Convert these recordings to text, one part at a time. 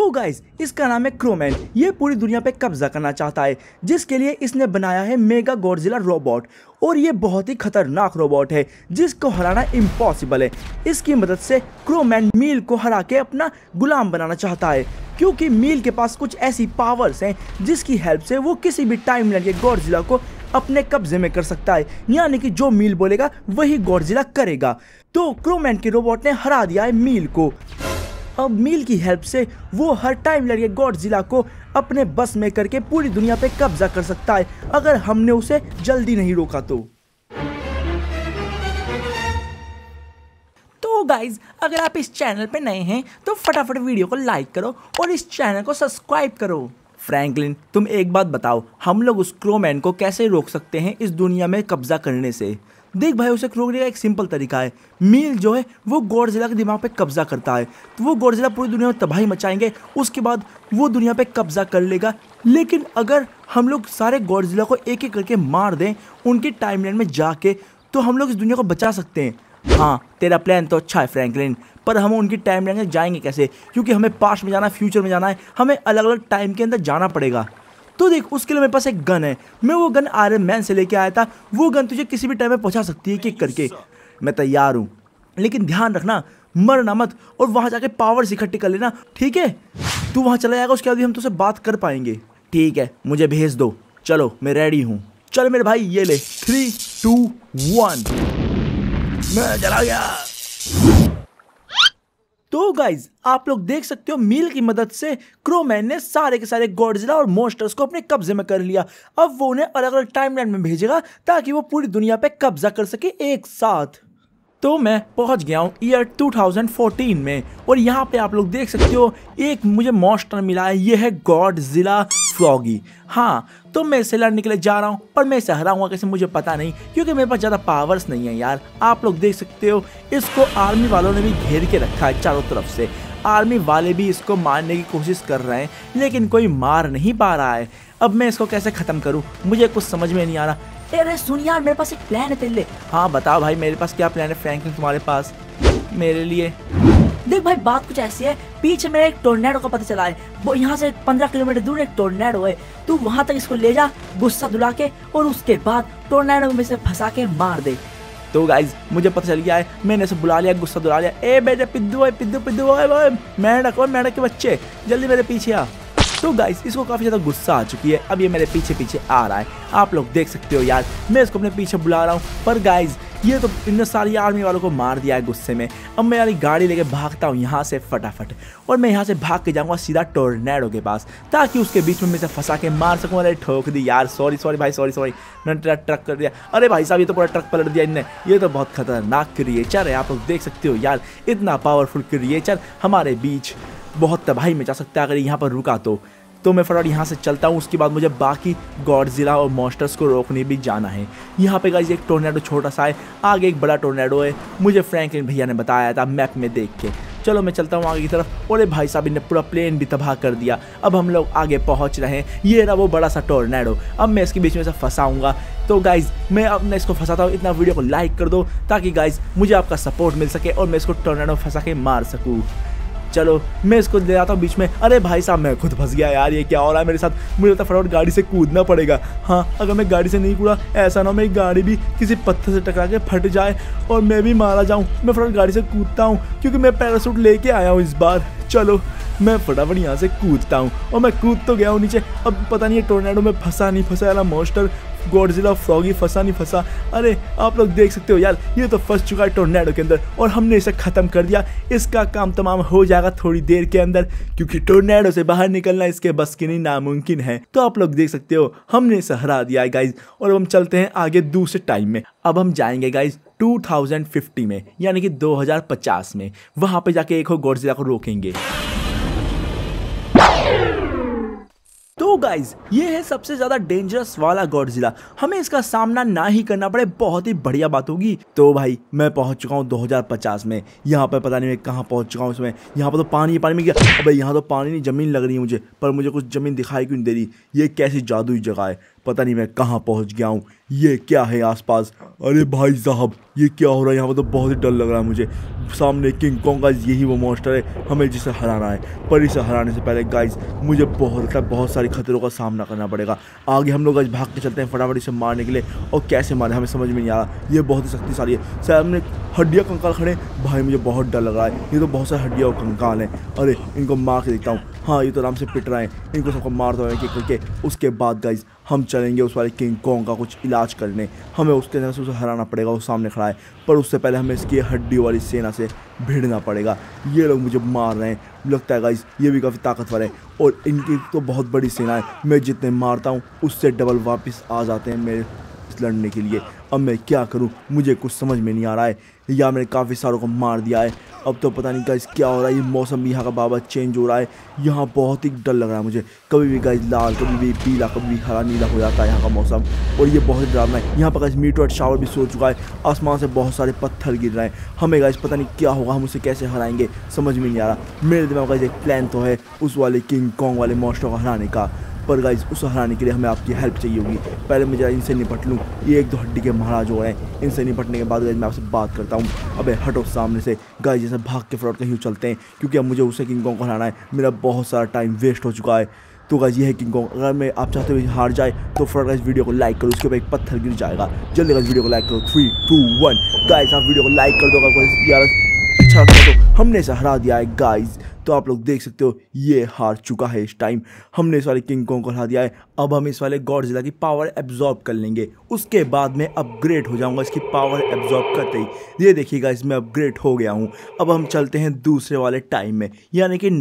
तो गाइस इसका नाम है क्रोमैन। ये पूरी दुनिया पे कब्जा करना चाहता है, जिसके लिए इसने बनाया है मेगा गॉडजिला रोबोट। और ये बहुत ही खतरनाक रोबोट है जिसको हराना इम्पॉसिबल है। इसकी मदद से क्रोमैन मील को हरा के अपना गुलाम बनाना चाहता है, क्योंकि मील के पास कुछ ऐसी पावर्स हैं जिसकी हेल्प से वो किसी भी टाइमलाइन के गॉडजिला को अपने कब्जे में कर सकता है। यानी कि जो मील बोलेगा वही गॉडजिला करेगा। तो क्रोमैन के रोबोट ने हरा दिया है मील को। अब मील की हेल्प से वो हर टाइमलाइन के गॉडजिला को अपने बस में करके पूरी दुनिया पे कब्जा कर सकता है, अगर हमने उसे जल्दी नहीं रोका तो गाइज अगर आप इस चैनल पे नए हैं तो फटाफट वीडियो को लाइक करो और इस चैनल को सब्सक्राइब करो। फ्रैंकलिन, तुम एक बात बताओ, हम लोग उस क्रोमैन को कैसे रोक सकते हैं इस दुनिया में कब्जा करने से? देख भाई, उसे रोकने का एक सिंपल तरीका है। मील जो है वो गॉडजिला के दिमाग पे कब्जा करता है, तो वो गॉडजिला पूरी दुनिया में तबाही मचाएंगे, उसके बाद वो दुनिया पे कब्जा कर लेगा। लेकिन अगर हम लोग सारे गॉडजिला को एक एक करके मार दें उनकी टाइमलाइन में जाके, तो हम लोग इस दुनिया को बचा सकते हैं। हाँ, तेरा प्लान तो अच्छा है फ्रैंकलिन, पर हम उनकी टाइमलाइन में जाएंगे कैसे? क्योंकि हमें पास्ट में जाना है, फ्यूचर में जाना है, हमें अलग अलग टाइम के अंदर जाना पड़ेगा। तो देख, उसके लिए मेरे पास एक गन है। मैं वो गन आयरन मैन से लेके आया था। वो गन तुझे किसी भी टाइम में पहुंचा सकती है किक करके। मैं तैयार हूँ, लेकिन ध्यान रखना मरना मत, और वहां जाके पावर्स इकट्ठी कर लेना, ठीक है? तू वहां चला जाएगा, उसके बाद भी हम तुझसे बात कर पाएंगे। ठीक है, मुझे भेज दो। चलो, मैं रेडी हूँ। चल मेरे भाई, ये ले। 3, 2, 1, मैं चला गया। तो गाइज आप लोग देख सकते हो, मील की मदद से क्रोमैन ने सारे के सारे गॉडजिला और मॉन्स्टर्स को अपने कब्जे में कर लिया। अब वो उन्हें अलग अलग टाइमलाइन में भेजेगा ताकि वो पूरी दुनिया पे कब्जा कर सके एक साथ। तो मैं पहुंच गया हूँ ईयर 2014 में, और यहाँ पे आप लोग देख सकते हो एक मुझे मॉन्स्टर मिला है। ये है गॉडजिला फ्रॉगी। हाँ, तो मैं इसे लड़ने के लिए जा रहा हूँ, पर मैं इसे हराऊंगा कैसे मुझे पता नहीं, क्योंकि मेरे पास ज़्यादा पावर्स नहीं है यार। आप लोग देख सकते हो इसको आर्मी वालों ने भी घेर के रखा है चारों तरफ से। आर्मी वाले भी इसको मारने की कोशिश कर रहे हैं, लेकिन कोई मार नहीं पा रहा है। अब मैं इसको कैसे ख़त्म करूँ, मुझे कुछ समझ में नहीं आ रहा। अरे सुन यार, मेरे पास एक प्लान है तेरे लिए। हाँ बताओ भाई, मेरे पास क्या प्लान है फ्रैंकलिन तुम्हारे पास मेरे लिए? देख भाई, बात कुछ ऐसी है, पीछे मेरे एक टोर्नेडो का पता चला है। वो यहाँ से 15 किलोमीटर दूर एक टोर्नेडो है। तू वहाँ तक इसको ले जा गुस्सा दिला के, और उसके बाद टोर्नेडो में से फंसा के मार दे। तो गाइज मुझे पता चल गया है, मैंने इसे बुला लिया, गुस्सा दिला लिया। ए बेटे पिद्दू, पिद्दू मेंढक के बच्चे, जल्दी मेरे पीछे आ। तो गाइस इसको काफ़ी ज़्यादा गुस्सा आ चुकी है। अब ये मेरे पीछे पीछे आ रहा है, आप लोग देख सकते हो यार। मैं इसको अपने पीछे बुला रहा हूँ, पर गाइस ये तो इतने सारी आर्मी वालों को मार दिया है गुस्से में। अब मैं यार गाड़ी लेके भागता हूँ यहाँ से फटाफट, और मैं यहाँ से भाग के जाऊँगा सीधा टोर्नेडो के पास, ताकि उसके बीच में मैं इसे फंसा के मार सकूँ। अरे ठोक दी यार, सॉरी भाई, सॉरी मैंने तेरा ट्रक कर दिया। अरे भाई साहब, ये तो पूरा ट्रक पलट दिया इनने। ये तो बहुत खतरनाक क्रिएचर है, आप लोग देख सकते हो यार। इतना पावरफुल क्रिएचर हमारे बीच बहुत तबाही मचा सकता है अगर यहाँ पर रुका तो मैं फटाफट यहाँ से चलता हूँ। उसके बाद मुझे बाकी गॉडजिला और मॉन्स्टर्स को रोकने भी जाना है। यहाँ पे गाइस एक टोर्नेडो छोटा सा है, आगे एक बड़ा टोर्नेडो है, मुझे फ्रैंकलिन भैया ने बताया था मैप में देख के। चलो मैं चलता हूँ आगे की तरफ। और भाई साहब, इन्हें पूरा प्लेन भी तबाह कर दिया। अब हम लोग आगे पहुँच रहे हैं। ये रहा वो बड़ा सा टोर्नेडो। अब मैं इसके बीच में से फंसाऊँगा। तो गाइज मैं अपने इसको फंसाता हूँ। इतना वीडियो को लाइक कर दो ताकि गाइज मुझे आपका सपोर्ट मिल सके और मैं इसको टोर्नेडो फंसा के मार सकूँ। चलो मैं इसको ले आता हूँ बीच में। अरे भाई साहब, मैं खुद फंस गया यार, ये क्या हो रहा है मेरे साथ? मुझे तो फटाफट गाड़ी से कूदना पड़ेगा। हाँ, अगर मैं गाड़ी से नहीं कूदा, ऐसा ना हो मेरी गाड़ी भी किसी पत्थर से टकरा के फट जाए और मैं भी मारा जाऊँ। मैं फटाफट गाड़ी से कूदता हूँ, क्योंकि मैं पैराशूट लेके आया हूँ इस बार। चलो मैं फटाफट यहाँ से कूदता हूँ, और मैं कूद तो गया हूँ नीचे। अब पता नहीं है टोर्नेडो में फंसा नहीं फंसा, यार मॉन्स्टर गॉडजिला फ्रॉगी फंसा नहीं फंसा। अरे आप लोग देख सकते हो यार, ये तो फंस चुका है टोर्नेडो के अंदर, और हमने इसे ख़त्म कर दिया। इसका काम तमाम हो जाएगा थोड़ी देर के अंदर, क्योंकि टोर्नेडो से बाहर निकलना इसके बस की नहीं, नामुमकिन है। तो आप लोग देख सकते हो हमने इसे हरा दिया है गाइज। और अब हम चलते हैं आगे दूसरे टाइम में। अब हम जाएंगे गाइज 2050 में, यानी कि 2050 में। वहाँ पे जाके एक और गॉडजिला को रोकेंगे। तो गाइज ये है सबसे ज्यादा डेंजरस वाला गॉडजिला। हमें इसका सामना ना ही करना पड़े, बहुत ही बढ़िया बात होगी। तो भाई मैं पहुंच चुका हूँ 2050 में। यहाँ पर पता नहीं मैं कहाँ पहुंच चुका हूँ। इसमें यहाँ पर तो पानी में गया। अबे यहाँ तो पानी नहीं, जमीन लग रही है मुझे, पर मुझे कुछ जमीन दिखाई क्यों नहीं दे रही? ये कैसी जादुई जगह है? पता नहीं मैं कहाँ पहुँच गया हूँ। ये क्या है आसपास? अरे भाई साहब ये क्या हो रहा है यहाँ पर? तो बहुत ही डर लग रहा है मुझे। सामने किंग कॉन्ग गाइस, यही वो मॉन्स्टर है हमें जिसे हराना है। पर इसे हराने से पहले गाइस मुझे बहुत सारी खतरों का सामना करना पड़ेगा। आगे हम लोग गाइस भाग के चलते हैं फटाफट इसे मारने के लिए। और कैसे मारे हमें समझ में नहीं आ रहा। ये बहुत ही शक्तिशाली है। सामने हड्डियाँ कंकाल खड़े भाई, मुझे बहुत डर लग रहा है। ये तो बहुत सारे हड्डियाँ और कंकाल हैं। अरे इनको मार के देखता हूँ। हाँ ये तो आराम से पिट रहे हैं। इनको सबको मार दो एक एक करके। उसके बाद गाइस हम चलेंगे उस वाले किंग कॉन्ग का कुछ इलाज करने। हमें उसके अंदर से उसे हराना पड़ेगा। वो सामने खड़ा है, पर उससे पहले हमें इसकी हड्डी वाली सेना से भिड़ना पड़ेगा। ये लोग मुझे मार रहे हैं। लगता है गाइस ये भी काफ़ी ताकतवर है और इनकी तो बहुत बड़ी सेना है। मैं जितने मारता हूँ उससे डबल वापस आ जाते हैं मेरे लड़ने के लिए। अब मैं क्या करूं, मुझे कुछ समझ में नहीं आ रहा है। या मैंने काफ़ी सारों को मार दिया है। अब तो पता नहीं गाइस क्या हो रहा है। ये मौसम यहाँ का बाबा चेंज हो रहा है। यहाँ बहुत ही डर लग रहा है मुझे। कभी भी गाइस लाल, कभी भी पीला, कभी भी हरा नीला हो जाता है यहाँ का मौसम। और ये बहुत ही डरावना है। यहाँ पर गाइस मीटरॉइड शावर भी सो चुका है। आसमान से बहुत सारे पत्थर गिर रहे हैं। हमें गाइस पता नहीं क्या होगा, हम उसे कैसे हराएंगे समझ में नहीं आ रहा। मेरे दिमाग में गाइस एक प्लान तो है उस वाले किंग कॉन्ग वाले मॉन्स्टर को हराने का। पर गाइस उसे हराने के लिए हमें आपकी हेल्प चाहिए होगी। पहले मैं जरा इनसे निपट लूँ। ये एक दो हड्डी के महाराज हो रहे हैं। इनसे निपटने के बाद गाइस मैं आपसे बात करता हूँ। अबे हटो सामने से गाइस, जैसे भाग के फ्रॉड कहीं चलते हैं, क्योंकि अब मुझे उसे किंग कॉन्ग को हराना है। मेरा बहुत सारा टाइम वेस्ट हो चुका है। तो गाइस ये है किंग कॉन्ग। अगर मैं आप चाहते हो हार जाए तो फ्रॉड गाइस वीडियो को लाइक करो, उसके ऊपर एक पत्थर गिर जाएगा। जल्दी गाइस वीडियो को लाइक करो। 3, 2, 1 गाइस आप वीडियो को लाइक कर दो। अगर यार अच्छा लगता तो हमने इसे हरा दिया है गाइस। तो आप लोग देख सकते हो ये हार चुका है इस टाइम। हमने इस वाले किंग कॉन्ग को हरा दिया है। अब हम इस वाले गॉडजिला की पावर एब्जॉर्ब कर लेंगे। उसके बाद मैं अपग्रेड हो जाऊंगा इसकी पावर एब्जॉर्ब करते ही। ये देखिए गाइस मैं अपग्रेड हो गया हूँ। अब हम चलते हैं दूसरे वाले टाइम में, यानी कि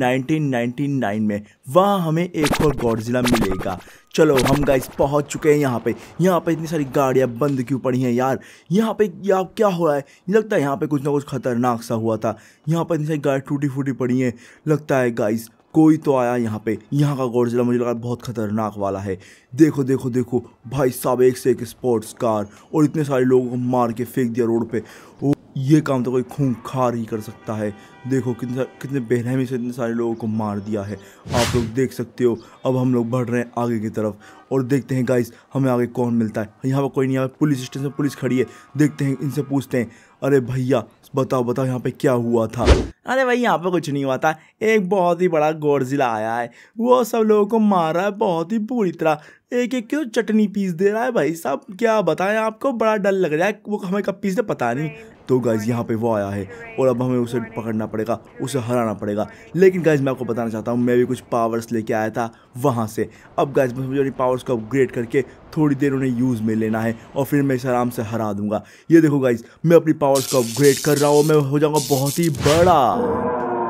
1999 में। वहाँ हमें एक और गॉडजिला मिलेगा। चलो हम गाइस पहुंच चुके हैं यहाँ पे। यहाँ पे इतनी सारी गाड़ियाँ बंद क्यों पड़ी हैं यार? यहाँ पे यार क्या हो रहा है? लगता है यहाँ पे कुछ ना कुछ खतरनाक सा हुआ था। यहाँ पे इतनी सारी गाड़ी टूटी फूटी पड़ी हैं। लगता है गाइस कोई तो आया यहाँ पे। यहाँ का गॉडजिला मुझे लगा बहुत खतरनाक वाला है। देखो देखो देखो भाई साहब, एक से एक स्पोर्ट्स कार और इतने सारे लोगों को मार के फेंक दिया रोड पे। ओ ये काम तो कोई खूंखार ही कर सकता है। देखो कितने बेरहमी से इतने सारे लोगों को मार दिया है। आप लोग देख सकते हो। अब हम लोग बढ़ रहे हैं आगे की तरफ और देखते हैं गाइस हमें आगे कौन मिलता है। यहाँ पर कोई नहीं, यहाँ पर पुलिस स्टेशन में पुलिस खड़ी है। देखते हैं, इनसे पूछते हैं। अरे भैया बताओ बताओ यहाँ पे क्या हुआ था? अरे भाई यहाँ पे कुछ नहीं हुआ था। एक बहुत ही बड़ा गॉडजिला आया है, वो सब लोगों को मार रहा है बहुत ही बुरी तरह। एक एक किलो चटनी पीस दे रहा है भाई साहब। क्या बताएं आपको, बड़ा डर लग रहा है। वो हमें कब पीस दे पता नहीं। तो गाइज यहाँ पे वो आया है और अब हमें उसे पकड़ना पड़ेगा, उसे हराना पड़ेगा। लेकिन गाइज मैं आपको बताना चाहता हूँ, मैं भी कुछ पावर्स लेके आया था वहाँ से। अब गाइज मुझे अपनी पावर्स को अपग्रेड करके थोड़ी देर उन्हें यूज़ में लेना है और फिर मैं इसे आराम से हरा दूंगा। ये देखो गाइज मैं अपनी पावर्स को अपग्रेड कर रहा हूँ। मैं हो जाऊँगा बहुत ही बड़ा।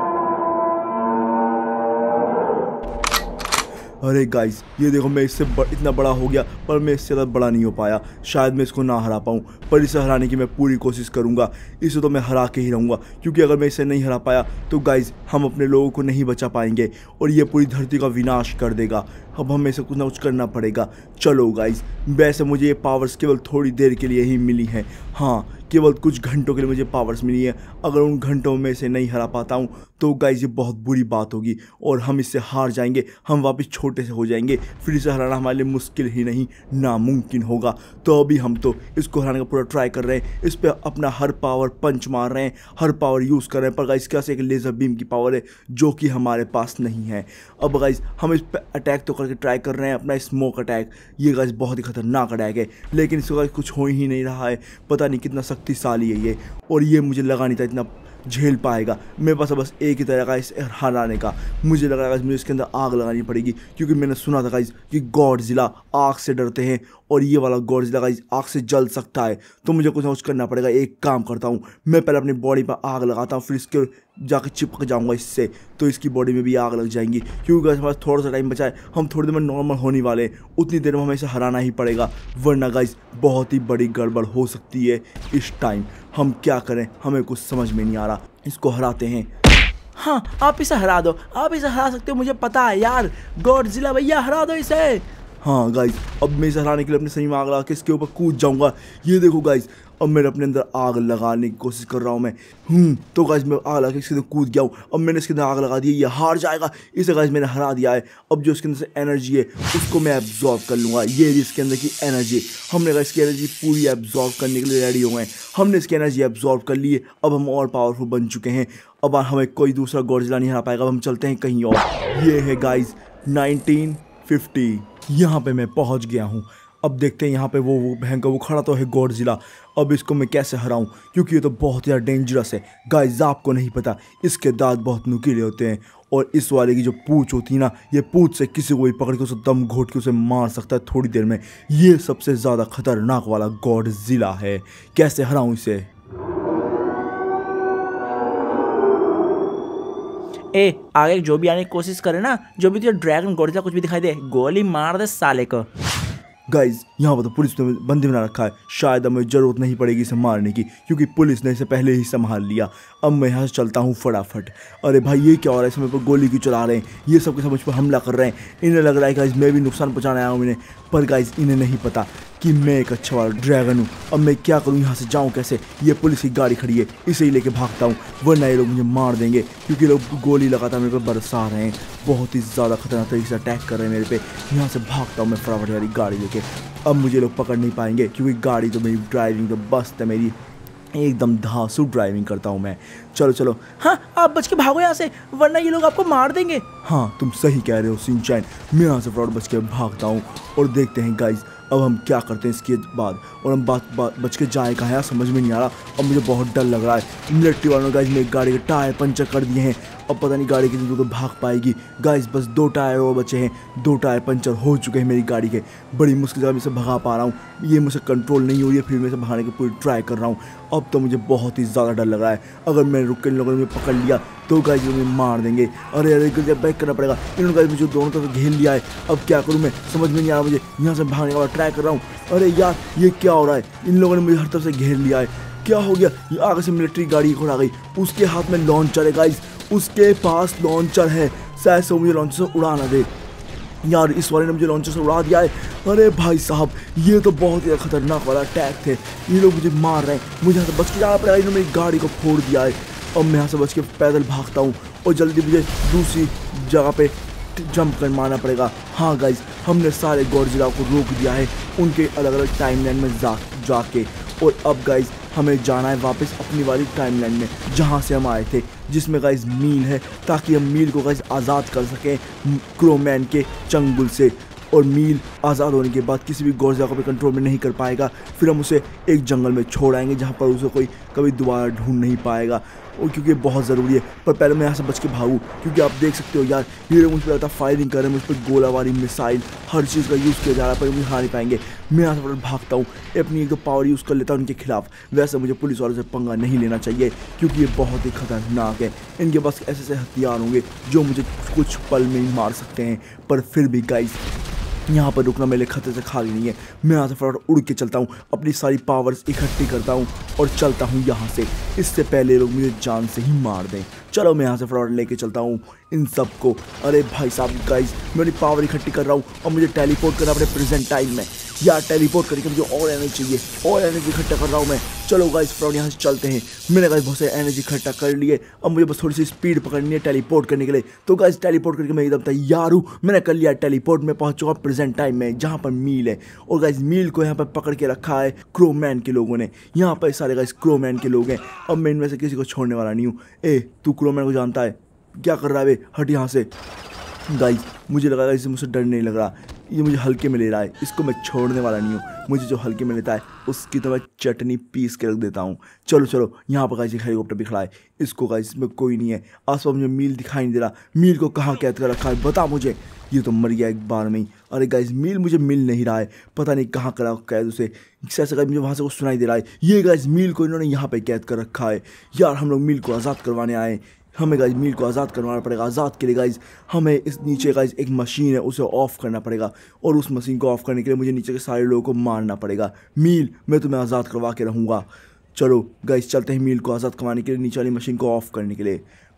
अरे गाइस ये देखो मैं इससे इतना बड़ा हो गया, पर मैं इससे ज़्यादा बड़ा नहीं हो पाया। शायद मैं इसको ना हरा पाऊँ, पर इसे हराने की मैं पूरी कोशिश करूँगा। इसे तो मैं हरा के ही रहूँगा, क्योंकि अगर मैं इसे नहीं हरा पाया तो गाइस हम अपने लोगों को नहीं बचा पाएंगे और ये पूरी धरती का विनाश कर देगा। अब हमें इसे कुछ ना कुछ करना पड़ेगा। चलो गाइस, वैसे मुझे ये पावर्स केवल थोड़ी देर के लिए ही मिली हैं। हाँ, केवल कुछ घंटों के लिए मुझे पावर्स मिली है। अगर उन घंटों में इसे नहीं हरा पाता हूँ तो गाइस ये बहुत बुरी बात होगी और हम इससे हार जाएंगे। हम वापस छोटे से हो जाएंगे, फिर इसे हराना हमारे लिए मुश्किल ही नहीं नामुमकिन होगा। तो अभी हम तो इसको हराने का पूरा ट्राई कर रहे हैं। इस पर अपना हर पावर पंच मार रहे हैं, हर पावर यूज़ कर रहे हैं। पर गाइस क्या से एक लेज़र बीम की पावर है जो कि हमारे पास नहीं है। अब गाइस हम इस पर अटैक तो करके ट्राई कर रहे हैं, अपना स्मोक अटैक। ये गाइस बहुत ही खतरनाक अटैक है, लेकिन इसको गाइस कुछ हो ही नहीं रहा है। पता नहीं कितना शक्तिशाली है ये, और ये मुझे लगा नहीं था इतना झेल पाएगा। मेरे पास बस एक ही तरह का इस हराने का। मुझे लग रहा है मुझे इसके अंदर आग लगानी पड़ेगी, क्योंकि मैंने सुना था गाइस कि गॉडजिला आग से डरते हैं और ये वाला गॉडजिला गाइस आग से जल सकता है। तो मुझे कुछ ना कुछ करना पड़ेगा। एक काम करता हूँ, मैं पहले अपनी बॉडी पर आग लगाता हूँ, फिर इसके जाकर चिपक जाऊँगा इससे, तो इसकी बॉडी में भी आग लग जाएंगी। क्योंकि गाइस हमारे थोड़ा सा टाइम बचा है, हम थोड़ी देर में नॉर्मल होने वाले हैं। उतनी देर में हमें इसे हराना ही पड़ेगा, वरना गाइस बहुत ही बड़ी गड़बड़ हो सकती है। इस टाइम हम क्या करें हमें कुछ समझ में नहीं आ रहा। इसको हराते हैं। हाँ आप इसे हरा दो, आप इसे हरा सकते हो, मुझे पता है यार। गॉडजिला भैया हरा दो इसे। हाँ गाइस अब मैं इसे हराने के लिए अपने सही में आग लगा के इसके ऊपर कूद जाऊंगा। ये देखो गाइस अब मैं अपने अंदर आग लगाने की कोशिश कर रहा हूँ मैं। तो गाइस मैं आग लगा के इसके अंदर कूद गया हूँ। अब मैंने इसके अंदर आग लगा दी, ये हार जाएगा। इसे गाइस मैंने हरा दिया है। अब जो इसके अंदर से एनर्जी है उसको मैं एब्जॉर्ब कर लूँगा। ये इसके अंदर की एनर्जी, हमने गाइस इसकी एनर्जी पूरी एब्जॉर्ब करने के लिए रेडी हो गए। हमने इसकी एनर्जी एब्जॉर्ब कर ली है। अब हम और पावरफुल बन चुके हैं। अब हमें कोई दूसरा गॉडजिला नहीं हरा पाएगा। अब हम चलते हैं कहीं और। ये है गाइस 1950। यहाँ पे मैं पहुँच गया हूँ। अब देखते हैं यहाँ पे वो भयंकर वो खड़ा तो है गॉडजिला। अब इसको मैं कैसे हराऊं, क्योंकि ये तो बहुत ज़्यादा डेंजरस है। गाइस आपको नहीं पता, इसके दांत बहुत नुकीले होते हैं और इस वाले की जो पूंछ होती है ना, ये पूंछ से किसी को भी पकड़ के उसे दम घोट के उसे मार सकता है थोड़ी देर में। ये सबसे ज़्यादा खतरनाक वाला गॉडजिला है। कैसे हराऊं इसे? आगे जो भी आने की कोशिश करे ना, जो भी तुझे ड्रैगन गॉडजिला कुछ भी दिखाई दे, गोली मार दे साले को। गाइज यहाँ पर तो पुलिस ने बंदी बना रखा है। शायद हमें ज़रूरत नहीं पड़ेगी इसे मारने की, क्योंकि पुलिस ने इसे पहले ही संभाल लिया। अब मैं यहाँ से चलता हूँ फटाफट। अरे भाई ये क्या हो रहा है? इसमें पर गोली क्यों चला रहे हैं? ये सब के सब मुझ पर हमला कर रहे हैं। इन्हें लग रहा है गाइज मैं भी नुकसान पहुँचाने आया हूँ इन्हें, पर गाइज इन्हें नहीं पता कि मैं एक अच्छा वाला ड्रैगन हूँ। अब मैं क्या करूँ, यहाँ से जाऊँ कैसे? ये पुलिस की गाड़ी खड़ी है, इसे ही लेके भागता हूँ, वरना ये लोग मुझे मार देंगे, क्योंकि लोग गोली लगातार मेरे पे बरसा रहे हैं। बहुत ही ज़्यादा खतरनाक तरीके से अटैक कर रहे हैं मेरे पे। यहाँ से भागता हूँ मैं फटाफट वाली गाड़ी लेके। अब मुझे लोग पकड़ नहीं पाएंगे, क्योंकि गाड़ी तो मेरी ड्राइविंग तो बस है मेरी, एकदम धांसू ड्राइविंग करता हूँ मैं। चलो चलो, हाँ आप बच के भागो यहाँ से, वरना ये लोग आपको मार देंगे। हाँ तुम सही कह रहे हो शिनचैन। मैं यहाँ से फटाफट बच के भागता हूँ और देखते हैं गाइज अब हम क्या करते हैं इसके बाद। और हम बच के जाए कहाँ यार, समझ में नहीं आ रहा। अब मुझे बहुत डर लग रहा है। मिलिट्री वालों ने गाइज मेरी गाड़ी के टायर पंचर कर दिए हैं। अब पता नहीं गाड़ी कितनी दूर तो भाग पाएगी। गाइज बस 2 टायर और बचे हैं। 2 टायर पंचर हो चुके हैं मेरी गाड़ी के। बड़ी मुश्किल से मैं इसे भगा पा रहा हूँ। ये मुझसे कंट्रोल नहीं हो रही है, फिर मैं इसे भगाने की पूरी ट्राई कर रहा हूँ। अब तो मुझे बहुत ही ज़्यादा डर लग रहा है। अगर मैं रुक के इन लोगों ने मुझे पकड़ लिया तो गाइज मुझे मार देंगे। अरे अरे बैक करना पड़ेगा। इन्होंने गाइज मुझे दोनों तरफ घेर लिया है। अब क्या करूँ मैं, समझ में नहीं आ रहा मुझे। यहाँ से भागने का ट्राई कर रहा हूँ। अरे यार ये क्या हो रहा है? इन लोगों ने मुझे हर तरफ से घेर लिया है। क्या हो गया? ये आगे से मिलिट्री गाड़ी उड़ा गई। उसके हाथ में लॉन्चर है गाइज, उसके पास लॉन्चर है। शायद से मुझे लॉन्चर से उड़ा ना दे। यार इस वाले ने मुझे लॉन्चर से उड़ा दिया है। अरे भाई साहब ये तो बहुत ही खतरनाक वाला अटैक थे। ये लोग मुझे मार रहे हैं, मुझे यहाँ से बच के जाना पड़ेगा। इन्होंने मेरी गाड़ी को फोड़ दिया है। अब मैं यहाँ से बच के पैदल भागता हूँ और जल्दी मुझे दूसरी जगह पे जंप कर मारना पड़ेगा। हाँ गाइज हमने सारे गॉडजिला को रोक दिया है उनके अलग अलग टाइमलाइन में जाके। और अब गाइज हमें जाना है वापस अपनी वाली टाइमलाइन में, जहाँ से हम आए थे, जिसमें गाइज मील है, ताकि हम मील को गाइज आज़ाद कर सकें क्रोमैन के चंगुल से। और मील आज़ाद होने के बाद किसी भी गॉडजिला को भी कंट्रोल में नहीं कर पाएगा। फिर हम उसे एक जंगल में छोड़ आएंगे, जहाँ पर उसे कोई कभी दोबारा ढूंढ नहीं पाएगा। और क्योंकि बहुत ज़रूरी है, पर पहले मैं यहाँ से बच के भागूँ, क्योंकि आप देख सकते हो यार ये लोग मुझ पर ज़्यादा फायरिंग कर रहे हैं। मुझ पर गोलाबारी, मिसाइल, हर चीज़ का यूज़ किया जा रहा है, पर मुझे हार नहीं पाएंगे। मैं यहाँ से भागता हूँ, अपनी एक तो पावर यूज़ कर लेता हूँ उनके खिलाफ। वैसे मुझे पुलिस वालों से पंगा नहीं लेना चाहिए, क्योंकि ये बहुत ही खतरनाक है। इनके पास ऐसे ऐसे हथियार होंगे जो मुझे कुछ पल में ही मार सकते हैं। पर फिर भी गाइस यहाँ पर रुकना मेरे खतरे से खाली नहीं है। मैं यहाँ से फटाफट उड़ के चलता हूँ, अपनी सारी पावर्स इकट्ठी करता हूँ और चलता हूँ यहाँ से, इससे पहले लोग मुझे जान से ही मार दें। चलो मैं यहाँ से फटाफट लेके चलता हूँ इन सब को। अरे भाई साहब गाइस मैं अपनी पावर इकट्ठी कर रहा हूँ और मुझे टेलीपोर्ट करना अपने प्रेजेंट टाइम में। यार टेलीपोर्ट करके मुझे और एनर्जी चाहिए, और एनर्जी इकट्ठा कर रहा हूँ मैं। चलो गाइस फटाफट यहाँ से चलते हैं। मैंने गाइस बहुत सारी एनर्जी इकट्ठा कर लिए। अब मुझे बस थोड़ी सी स्पीड पकड़नी है टेलीपोर्ट करने के लिए। तो गाइस टेलीपोर्ट करके मैं एकदम तैयार हूँ। मैंने कर लिया टेलीपोर्ट, में पहुँच चुका प्रेजेंट टाइम में, जहाँ पर मील है। और गाइस मील को यहाँ पर पकड़ के रखा है क्रोमैन के लोगों ने। यहाँ पर सारे गाइस क्रोमैन के लोग हैं। अब मैं इनमें से किसी को छोड़ने वाला नहीं हूँ। तू क्रोमैन को जानता है? क्या कर रहा है बे? हट यहाँ से। गाइस मुझे लगा इससे मुझसे डर नहीं लग रहा, ये मुझे हल्के में ले रहा है। इसको मैं छोड़ने वाला नहीं हूँ। मुझे जो हल्के में लेता है उसकी तो मैं चटनी पीस के रख देता हूँ। चलो चलो यहाँ पर गाइस एक हेलीकॉप्टर भी खड़ा है। इसको गाइस में कोई नहीं है आसपास, मुझे मील दिखाई नहीं दे रहा। मील को कहाँ कैद कर रखा है बता मुझे। ये तो मर गया एक बार में ही। अरे गाइस मील मुझे मिल नहीं रहा है, पता नहीं कहाँ करा कैद उसे। ऐसा गाइस मुझे वहाँ से कुछ सुनाई दे रहा है। ये गाइस मील को इन्होंने यहाँ पर कैद कर रखा है। यार हम लोग मील को आज़ाद करवाने आए। हमें गाइस मील को आज़ाद करवाना पड़ेगा। आज़ाद के लिए गाइस हमें इस नीचे गाइस एक मशीन है, उसे ऑफ़ करना पड़ेगा। और उस मशीन को ऑफ़ करने के लिए मुझे नीचे के सारे लोगों को मारना पड़ेगा। मील मैं तुम्हें आज़ाद करवा के रहूँगा। चलो गाइस चलते हैं मील को आज़ाद करवाने के लिए, नीचे वाली मशीन को ऑफ़ करने के लिए।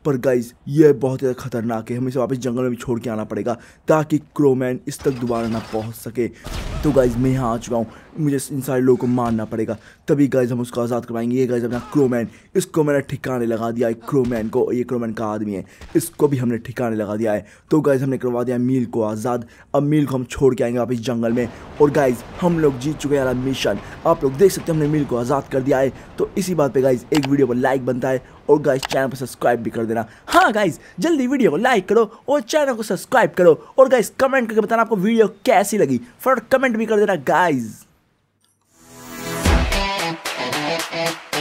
पर गाइज ये बहुत ज़्यादा खतरनाक है, हमें इसे वापस जंगल में भी छोड़ के आना पड़ेगा ताकि क्रोमैन इस तक दोबारा ना पहुंच सके। तो गाइज मैं यहाँ आ चुका हूँ, मुझे इन सारे लोगों को मारना पड़ेगा, तभी गाइज हम उसको आज़ाद करवाएंगे। ये गाइज अपना क्रोमैन, इसको मैंने ठिकाने लगा दिया है। क्रोमैन को, ये क्रोमैन का आदमी है, इसको भी हमने ठिकाने लगा दिया है। तो गाइज हमने करवा दिया मील को आज़ाद। अब मील को हम छोड़ के आएंगे वापस जंगल में। और गाइज हम लोग जीत चुके हैं यार मिशन, आप लोग देख सकते हैं हमने मील को आज़ाद कर दिया है। तो इसी बात पे गाइज एक वीडियो पर लाइक बनता है और गाइज चैनल पर सब्सक्राइब भी कर देना। हाँ गाइज जल्दी वीडियो को लाइक करो और चैनल को सब्सक्राइब करो और गाइज कमेंट करके बताना आपको वीडियो कैसी लगी, फटाफट कमेंट भी कर देना गाइज।